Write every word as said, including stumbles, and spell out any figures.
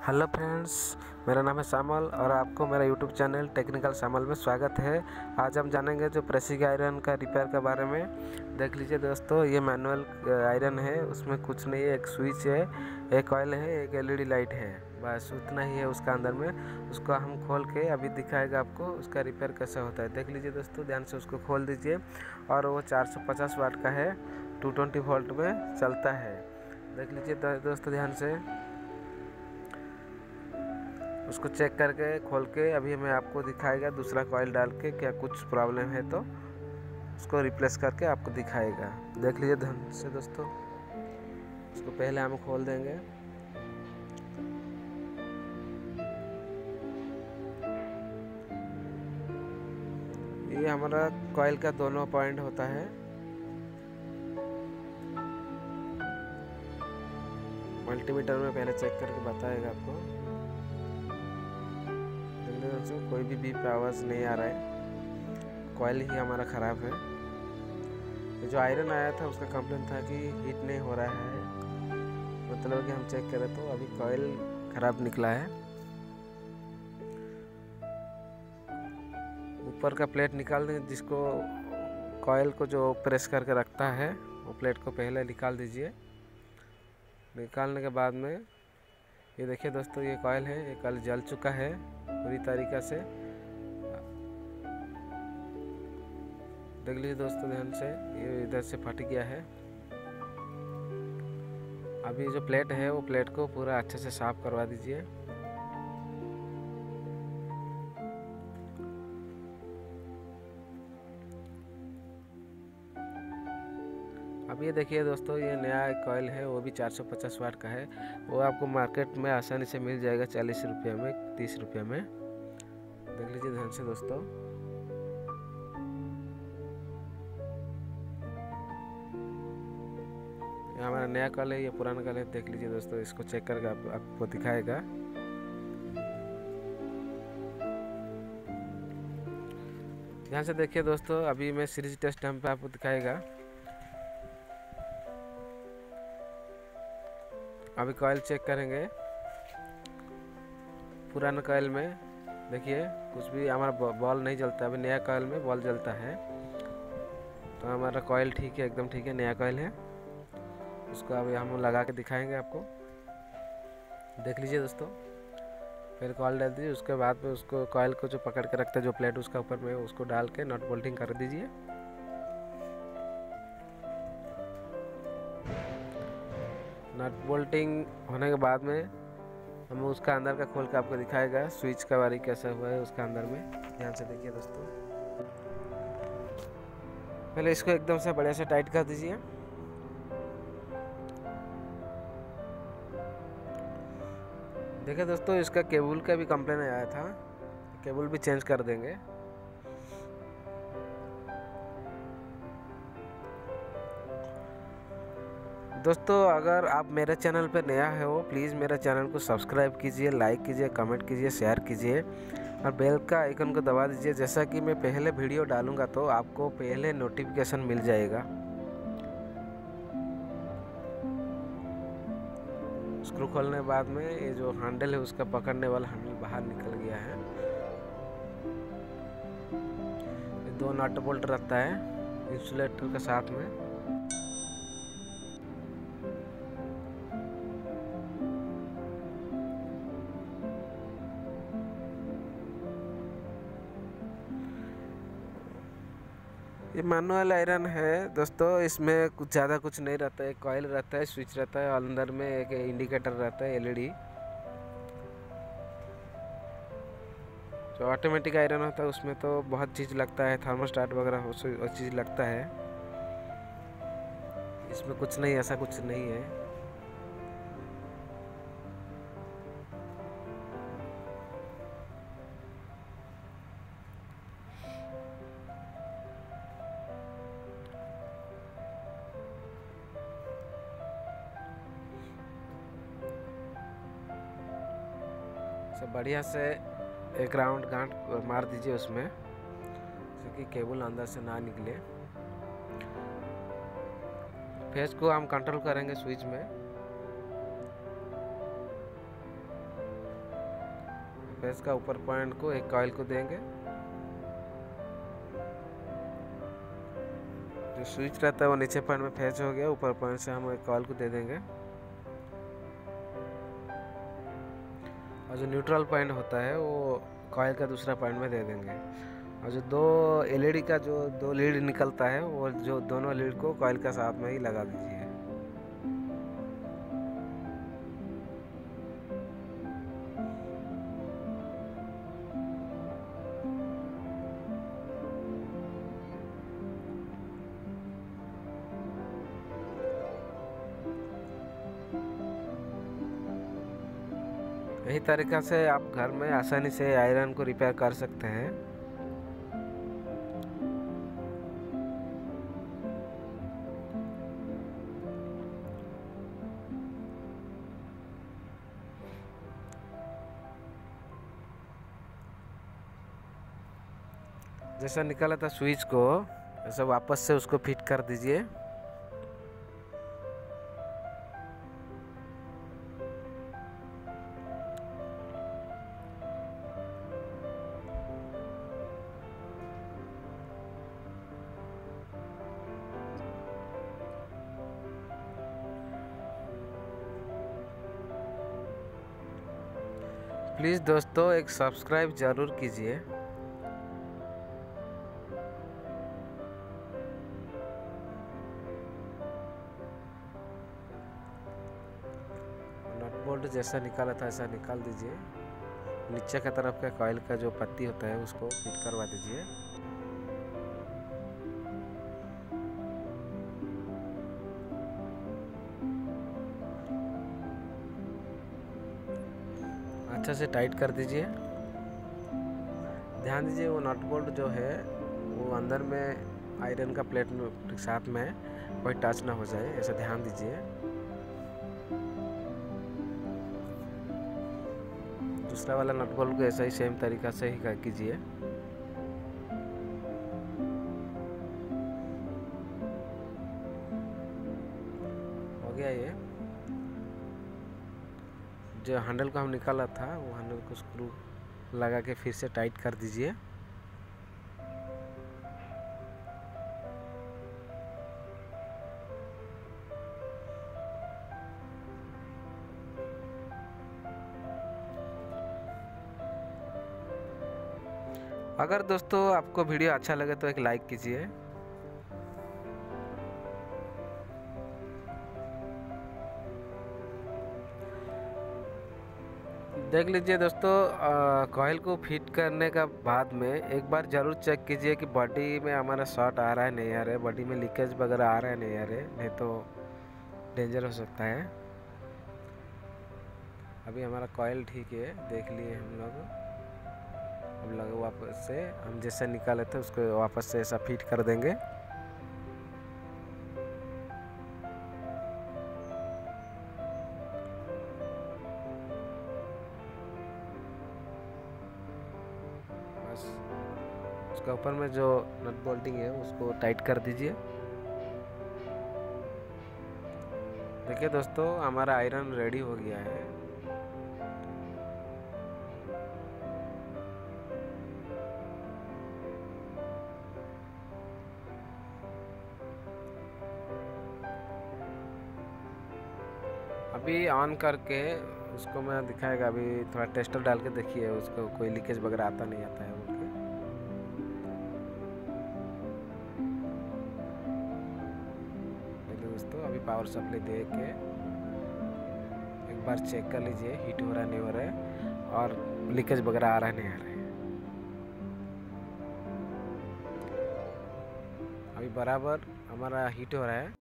Hello friends, मेरा नाम है सामल और आपको मेरा यूट्यूब चैनल टेक्निकल सामल में स्वागत है। आज हम जानेंगे जो प्रेसिंग आयरन का रिपेयर के बारे में। देख लीजिए दोस्तों, ये मैनुअल आयरन है, उसमें कुछ नहीं है, एक स्विच है, एक ऑयल है, एक एलईडी लाइट है, बस उतना ही है उसका अंदर में। उसको हम खोल के अभी दिखाएगा आपको उसका रिपेयर कैसे होता है। देख लीजिए दोस्तों, ध्यान से उसको खोल दीजिए। और वो चार सौ पचास वाट का है, टू ट्वेंटी वोल्ट में चलता है। देख लीजिए दोस्तों ध्यान से, उसको चेक करके खोल के अभी मैं आपको दिखाएगा दूसरा कॉइल डाल के क्या कुछ प्रॉब्लम है तो उसको रिप्लेस करके आपको दिखाएगा। देख लीजिए ध्यान से दोस्तों, उसको पहले हम खोल देंगे। ये हमारा कॉइल का दोनों पॉइंट होता है। मल्टीमीटर में पहले चेक करके बताएगा आपको। कोई भी बीप आवाज़ नहीं आ रहा है, कॉइल ही हमारा ख़राब है। ये जो आयरन आया था उसका कंप्लेन था कि हीट नहीं हो रहा है, मतलब कि हम चेक करें तो अभी कॉइल ख़राब निकला है। ऊपर का प्लेट निकाल दें, जिसको कॉइल को जो प्रेस करके रखता है वो प्लेट को पहले निकाल दीजिए। निकालने के बाद में ये देखिए दोस्तों, ये कॉइल है, ये कॉइल जल चुका है पूरी तरीक़ा से। देख लीजिए दोस्तों ध्यान से, ये इधर से फट गया है। अभी जो प्लेट है वो प्लेट को पूरा अच्छे से साफ करवा दीजिए। अब ये देखिए दोस्तों, ये नया कॉइल है, वो भी चार सौ पचास वाट का है। वो आपको मार्केट में आसानी से मिल जाएगा चालीस रुपये में, तीस रुपये में। देख लीजिए ध्यान से दोस्तों, ये हमारा नया कॉइल है, ये पुराना कॉइल है। देख लीजिए दोस्तों, इसको चेक करके आप, आपको दिखाएगा। ध्यान से देखिए दोस्तों, अभी मैं सीरीज टेस्ट टाइम पे आपको दिखाएगा। अभी कॉइल चेक करेंगे पुराना कॉइल में। देखिए कुछ भी हमारा बॉल नहीं जलता। अभी नया कॉइल में बॉल जलता है, तो हमारा कॉइल ठीक है, एकदम ठीक है, नया कॉइल है। उसको अभी हम लगा के दिखाएंगे आपको। देख लीजिए दोस्तों, फिर कॉइल डाल दीजिए। उसके बाद में उसको कॉइल को जो पकड़ के रखता है, जो प्लेट उसका ऊपर में, उसको डाल के नट बोल्टिंग कर दीजिए। नट बोल्टिंग होने के बाद में हम उसका अंदर का खोल के आपको दिखाएगा स्विच का वारी कैसा हुआ है उसका अंदर में। ध्यान से देखिए दोस्तों, पहले इसको एकदम से बढ़िया से टाइट कर दीजिए। देखिए दोस्तों, इसका केबल का भी कंप्लेन आया था, केबल भी चेंज कर देंगे। दोस्तों, अगर आप मेरे चैनल पर नया है हो, प्लीज़ मेरे चैनल को सब्सक्राइब कीजिए, लाइक कीजिए, कमेंट कीजिए, शेयर कीजिए और बेल का आइकन को दबा दीजिए। जैसा कि मैं पहले वीडियो डालूंगा तो आपको पहले नोटिफिकेशन मिल जाएगा। स्क्रू खोलने के बाद में ये जो हैंडल है उसका पकड़ने वाला हैंडल बाहर निकल गया है। ये दो नट बोल्ट रहता है इंसुलेटर के साथ में। ये मैनुअल आयरन है दोस्तों, इसमें कुछ ज़्यादा कुछ नहीं रहता है। कॉइल रहता है, स्विच रहता है, अंदर में एक इंडिकेटर रहता है एलईडी। जो ऑटोमेटिक आयरन होता है उसमें तो बहुत चीज़ लगता है, थर्मोस्टेट वगैरह वो चीज़ लगता है। इसमें कुछ नहीं, ऐसा कुछ नहीं है। सब बढ़िया से एक राउंड गांठ मार दीजिए उसमें, क्योंकि केबल अंदर से ना निकले। फेस को हम कंट्रोल करेंगे स्विच में। फेस का ऊपर पॉइंट को एक कॉइल को देंगे। जो स्विच रहता है वो नीचे पॉइंट में फेस हो गया, ऊपर पॉइंट से हम एक कॉइल को दे देंगे। और जो न्यूट्रल पॉइंट होता है वो कॉइल का दूसरा पॉइंट में दे देंगे। और जो दो एलईडी का जो दो लीड निकलता है वो जो दोनों लीड को कॉइल का साथ में ही लगा दीजिए। यही तरीका से आप घर में आसानी से आयरन को रिपेयर कर सकते हैं। जैसा निकाला था स्विच को ऐसा वापस से उसको फिट कर दीजिए। प्लीज़ दोस्तों एक सब्सक्राइब ज़रूर कीजिए। नट बोल्ट जैसा निकाला था ऐसा निकाल दीजिए। नीचे की तरफ का कॉइल का जो पत्ती होता है उसको फिट करवा दीजिए। अच्छा से टाइट कर दीजिए। ध्यान दीजिए वो नट बोल्ट जो है वो अंदर में आयरन का प्लेट में साथ में कोई टच ना हो जाए, ऐसा ध्यान दीजिए। दूसरा वाला नट बोल्ट को ऐसा ही सेम तरीका से ही कीजिए। हो गया ये। जो हैंडल को हम निकाला था वो हैंडल को स्क्रू लगा के फिर से टाइट कर दीजिए। अगर दोस्तों आपको वीडियो अच्छा लगे तो एक लाइक कीजिए। देख लीजिए दोस्तों, कॉइल को फिट करने का बाद में एक बार ज़रूर चेक कीजिए कि बॉडी में हमारा शॉर्ट आ रहा है नहीं आ रहा है, बॉडी में लीकेज वगैरह आ रहा है नहीं आ रहा है, नहीं तो डेंजर हो सकता है। अभी हमारा कॉइल ठीक है, देख लिए हम लोग। अब लगा वापस से हम जैसे निकाले थे उसको वापस से ऐसा फिट कर देंगे। उसका ऊपर में जो नट बोल्टिंग है उसको टाइट कर दीजिए। देखिए दोस्तों हमारा आयरन रेडी हो गया है। अभी ऑन करके उसको मैं दिखाएगा। अभी थोड़ा टेस्टर डाल के देखिए उसको कोई लीकेज वगैरह आता नहीं आता है बोल के। देखिए दोस्तों अभी पावर सप्लाई दे के एक बार चेक कर लीजिए हीट हो रहा है नहीं हो रहा है और लीकेज वगैरह आ रहा है नहीं आ रहा है। अभी बराबर हमारा हीट हो रहा है।